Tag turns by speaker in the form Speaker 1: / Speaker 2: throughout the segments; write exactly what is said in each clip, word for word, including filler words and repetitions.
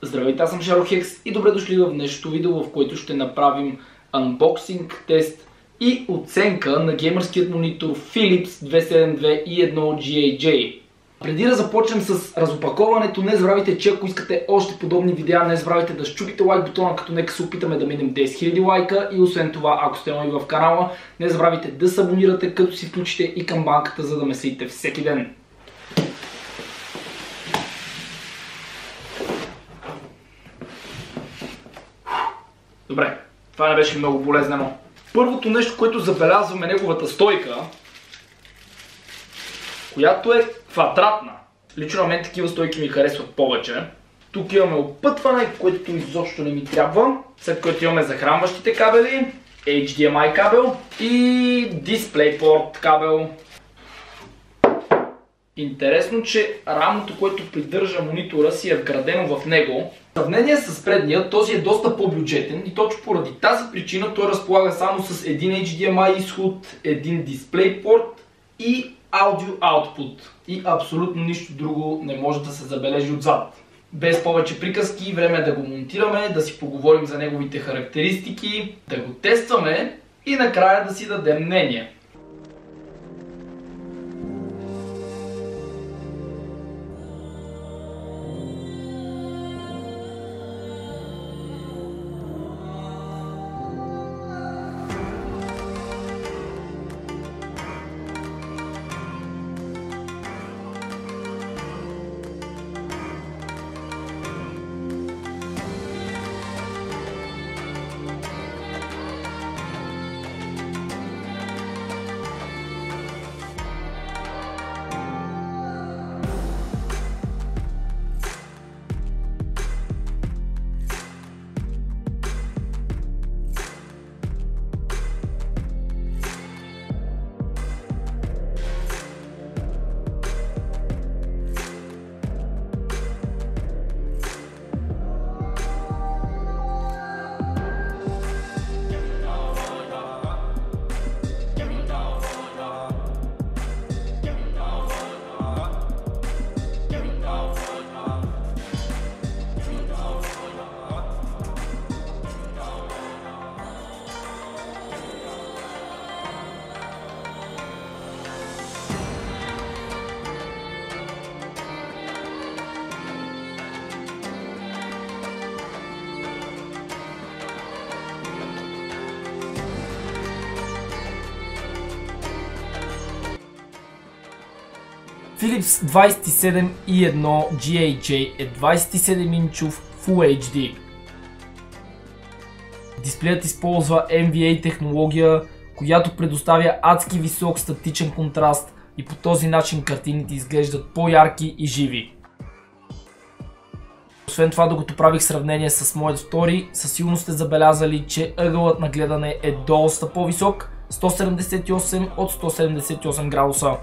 Speaker 1: Здравейте, аз съм Шарохекс и добре дошли в днешното видео, в което ще направим анбоксинг, тест и оценка на геймърският монитор Philips двеста седемдесет и две и едно джи ей джей. Преди да започнем с разопаковането, не забравяйте, че ако искате още подобни видеа, не забравяйте да щупите лайк бутона, като нека се опитаме да минем десет хиляди лайка, и освен това, ако сте нови в канала, не забравяйте да се абонирате, като си включите и камбанката, за да ме следите всеки ден. Добре, това не беше много болезнено. Първото нещо, което забелязваме, е неговата стойка, която е квадратна. Лично на мен такива стойки ми харесват повече. Тук имаме опътване, което изобщо не ми трябва. След което имаме захранващите кабели, ейч ди ем ай кабел и DisplayPort кабел. Интересно, че рамото, което придържа монитора, си е вградено в него. В сравнение с предния, този е доста по-бюджетен и точно поради тази причина той разполага само с един ейч ди ем ай изход, един DisplayPort и аудио output. И абсолютно нищо друго не може да се забележи отзад. Без повече приказки, време е да го монтираме, да си поговорим за неговите характеристики, да го тестваме и накрая да си дадем мнение. Philips двайсет и седем и едно джи ей джей е двайсет и седем инчов Full ейч ди. Дисплеят използва ен ви ей технология, която предоставя адски висок статичен контраст и по този начин картините изглеждат по-ярки и живи. Освен това, докато правих сравнение с моят втори, със сигурност сте забелязали, че ъгълът на гледане е доста по-висок, сто седемдесет и осем от сто седемдесет и осем градуса.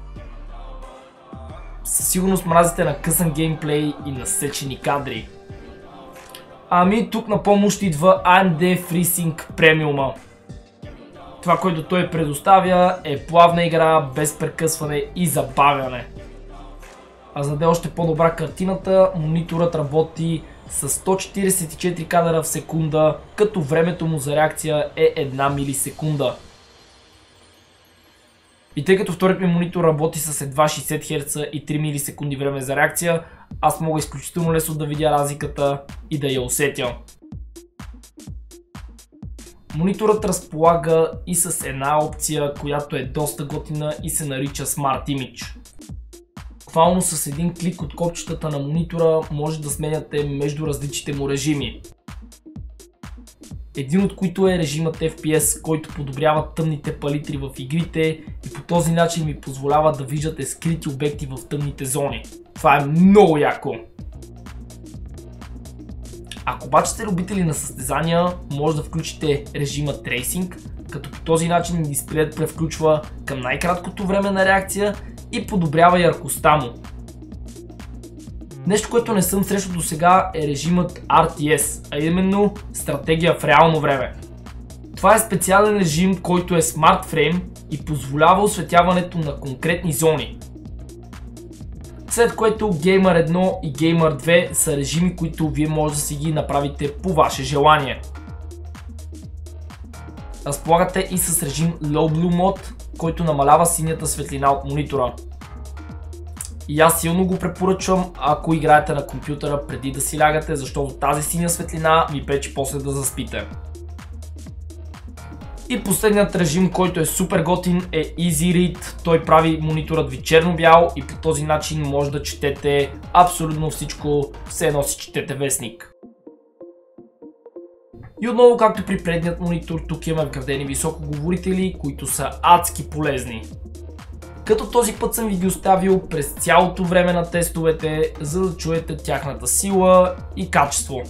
Speaker 1: Със сигурност мразите на късан геймплей и насечени кадри. Ами тук на помощ идва ей ем ди FreeSync Premium. Това, което той предоставя, е плавна игра, без прекъсване и забавяне. А за да е още по-добра картината, мониторът работи с сто четиридесет и четири кадъра в секунда, като времето му за реакция е една милисекунда. И тъй като вторият ми монитор работи с едва шейсет херца и три милисекунди време за реакция, аз мога изключително лесно да видя разликата и да я усетя. Мониторът разполага и с една опция, която е доста готина и се нарича Smart Image. Буквално с един клик от копчетата на монитора може да сменяте между различните му режими. Един от които е режимът еф пи ес, който подобрява тъмните палитри в игрите и по този начин ми позволява да виждате скрити обекти в тъмните зони. Това е много яко! Ако обаче сте любители на състезания, може да включите режима Tracing, като по този начин дисплеят превключва към най-краткото време на реакция и подобрява яркостта му. Нещо, което не съм срещал до сега, е режимът ар ти ес, а именно стратегия в реално време. Това е специален режим, който е Smart Frame и позволява осветяването на конкретни зони. След което Gamer едно и Gamer две са режими, които вие може да си ги направите по ваше желание. Разполагате и с режим Low Blue Mode, който намалява синята светлина от монитора. И аз силно го препоръчвам, ако играете на компютъра преди да си лягате, защото тази синя светлина ви пречи после да заспите. И последният режим, който е супер готин, е Easy Read. Той прави мониторът ви черно-бял и по този начин може да четете абсолютно всичко, все едно си четете вестник. И отново, както при предният монитор, тук имаме вградени високоговорители, които са адски полезни. Като този път съм ви ги оставил през цялото време на тестовете, за да чуете тяхната сила и качество.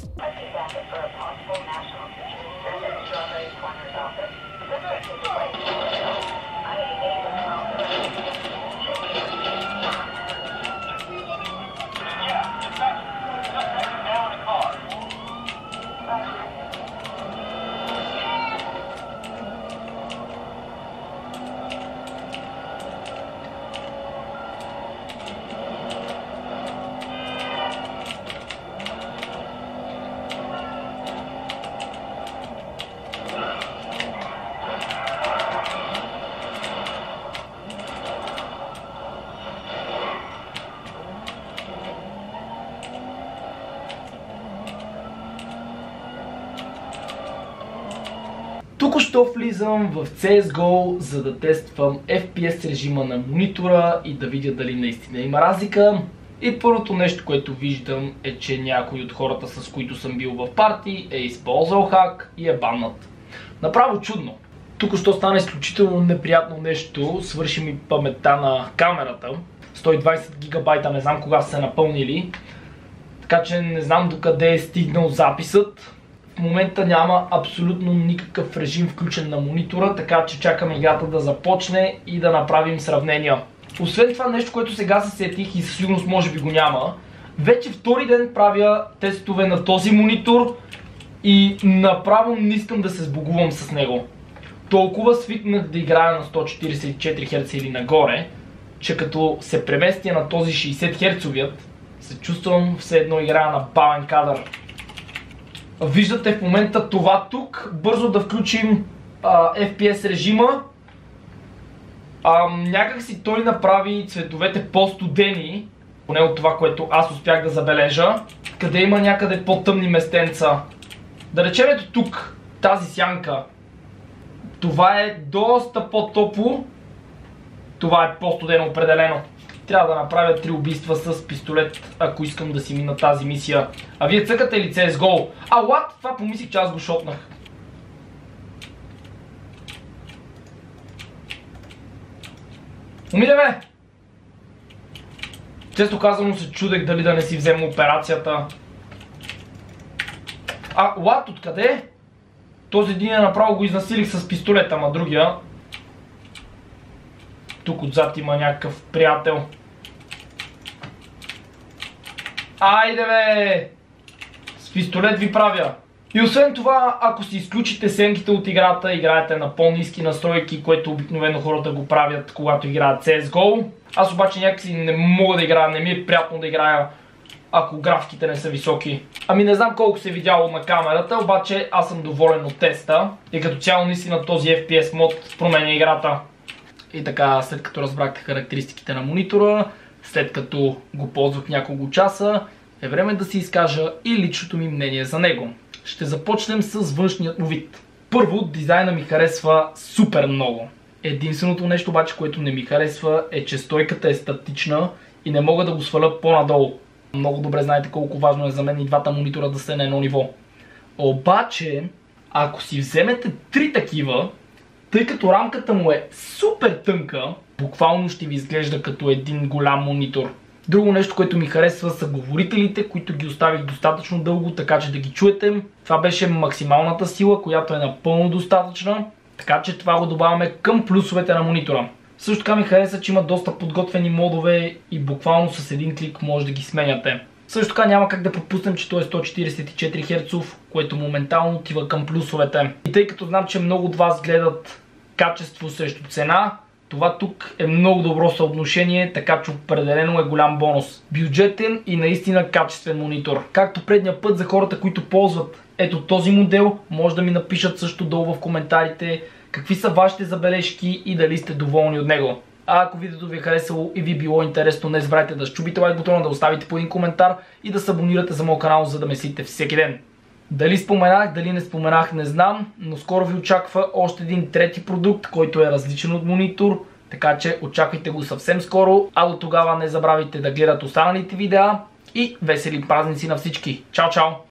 Speaker 1: Току-що влизам в Си Ес Го, за да тествам Еф Пи Ес режима на монитора и да видя дали наистина има разлика. И първото нещо, което виждам, е, че някой от хората, с които съм бил в парти, е използвал хак и е баннат. Направо чудно. Току-що стана изключително неприятно нещо, свърши ми паметта на камерата. сто и двайсет гигабайта, не знам кога са се напълнили. Така че не знам докъде е стигнал записът. В момента няма абсолютно никакъв режим включен на монитора, така че чакам играта да започне и да направим сравнения. Освен това нещо, което сега се сетих и със сигурност може би го няма, вече втори ден правя тестове на този монитор и направо не искам да се сбогувам с него. Толкова свикнах да играя на сто четирийсет и четири херца или нагоре, че като се преместя на този шейсет херцовият, се чувствам все едно играя на бавен кадър. Виждате в момента това тук. Бързо да включим а, Еф Пи Ес режима. А, някак си той направи цветовете по-студени, поне от това, което аз успях да забележа. Къде има някъде по-тъмни местенца. Да речем ето тук, тази сянка. Това е доста по-топло. Това е по-студено определено. Трябва да направя три убийства с пистолет, ако искам да си мина тази мисия. А вие цъкате ли Си Ес Го? А, what? Това помислих, че аз го шотнах. Умиля бе! Често казано се чудех дали да не си взема операцията. А, what? Откъде? Този един е направо го изнасилих с пистолета, ама другия... Тук отзад има някакъв приятел. Айде бе! С пистолет ви правя. И освен това, ако си изключите сенките от играта, играете на по-ниски настройки, което обикновено хората го правят, когато играят Си Ес Го. Аз обаче някакси не мога да играя, не ми е приятно да играя, ако графиките не са високи. Ами не знам колко се е видяло на камерата, обаче аз съм доволен от теста. И като цяло наистина този Еф Пи Ес мод променя играта. И така, след като разбрахте характеристиките на монитора, след като го ползвах няколко часа, е време да си изкажа и личното ми мнение за него. Ще започнем с външният му вид. Първо, дизайна ми харесва супер много. Единственото нещо обаче, което не ми харесва, е, че стойката е статична и не мога да го сваля по-надолу. Много добре знаете колко важно е за мен и двата монитора да са на едно ниво. Обаче, ако си вземете три такива, тъй като рамката му е супер тънка, буквално ще ви изглежда като един голям монитор. Друго нещо, което ми харесва, са говорителите, които ги оставих достатъчно дълго, така че да ги чуете. Това беше максималната сила, която е напълно достатъчна, така че това го добавяме към плюсовете на монитора. Също така ми хареса, че има доста подготвени модове и буквално с един клик може да ги сменяте. Също така няма как да пропуснем, че той е сто четирийсет и четири херцов, което моментално отива към плюсовете. И тъй като знам, че много от вас гледат качество срещу цена, Това тук е много добро съотношение, така че определено е голям бонус. Бюджетен и наистина качествен монитор. Както предния път, за хората, които ползват ето този модел, може да ми напишат също долу в коментарите какви са вашите забележки и дали сте доволни от него. А ако видеото ви е харесало и ви било интересно, не забравяйте да щупите лайк бутона, да оставите по един коментар и да се абонирате за моят канал, за да ме следите всеки ден. Дали споменах, дали не споменах, не знам, но скоро ви очаква още един трети продукт, който е различен от монитор, така че очаквайте го съвсем скоро, а до тогава не забравяйте да гледате останалите видеа и весели празници на всички. Чао, чао!